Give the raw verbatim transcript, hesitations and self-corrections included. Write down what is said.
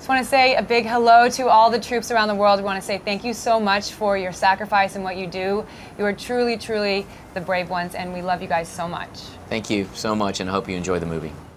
Just want to say a big hello to all the troops around the world. We want to say thank you so much for your sacrifice and what you do. You are truly, truly the brave ones, and we love you guys so much. Thank you so much, and I hope you enjoy the movie.